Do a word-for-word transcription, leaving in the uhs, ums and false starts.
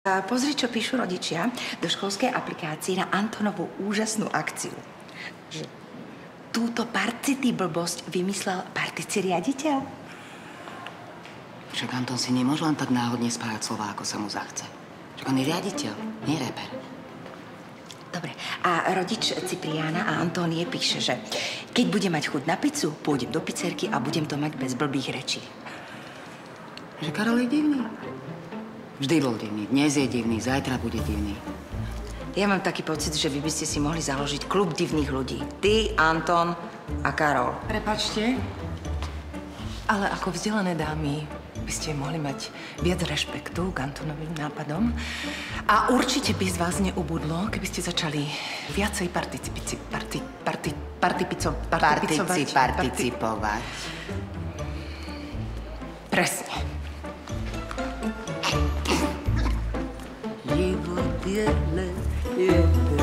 Pozri, čo píšu rodičia do školskej aplikácii na Antonovú úžasnú akciu. Že túto parcity blbosť vymyslel partici riaditeľ. Však Anton si nemôže len tak náhodne spájať slová, ako sa mu zachce. Však on je riaditeľ, nie reper. Dobre, a rodič Cipriána a Antónie píše, že keď bude mať chuť na pizzu, pôjdem do pizzerky a budem to mať bez blbých rečí. Že Karol je divný. Vždy bol divný, dnes je divný, zajtra bude divný. Ja mám taký pocit, že vy by ste si mohli založiť klub divných ľudí. Ty, Anton a Karol. Prepáčte, ale ako vzdelané dámy by ste mohli mať viac rešpektu k Antonovým nápadom a určite by z vás neubudlo, keby ste začali viacej participici, parti, parti, partipico, partipicovať. Partici, participovať. Presne. Život je len jeden.